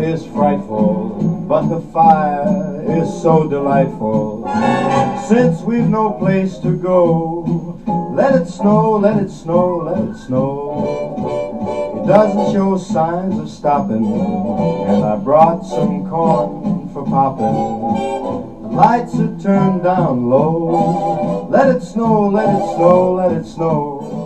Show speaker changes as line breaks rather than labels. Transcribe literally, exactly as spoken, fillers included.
is frightful, but the fire is so delightful. Since we've no place to go, let it snow, let it snow, let it snow. It doesn't show signs of stopping, and I brought some corn for popping. The lights are turned down low. Let it snow, let it snow, let it snow.